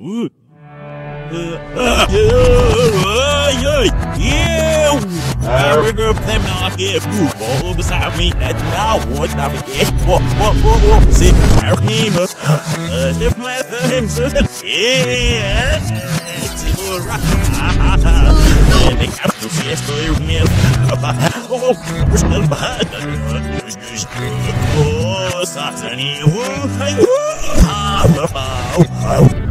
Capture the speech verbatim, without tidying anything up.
Burger them not get food all beside me that now what I forget what what what what see our name uh if my things yeah it's all right and they have to see for your meal oh we're still behind oh Saturday oh